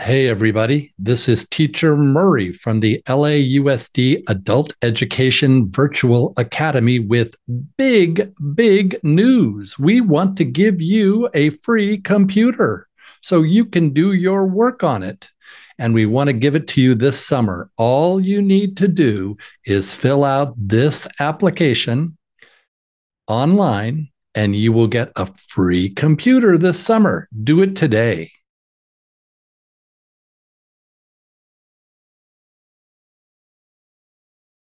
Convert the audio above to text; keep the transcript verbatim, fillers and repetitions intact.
Hey, everybody. This is Teacher Murray from the L A U S D Adult Education Virtual Academy with big, big news. We want to give you a free computer so you can do your work on it. And we want to give it to you this summer. All you need to do is fill out this application online and you will get a free computer this summer. Do it today.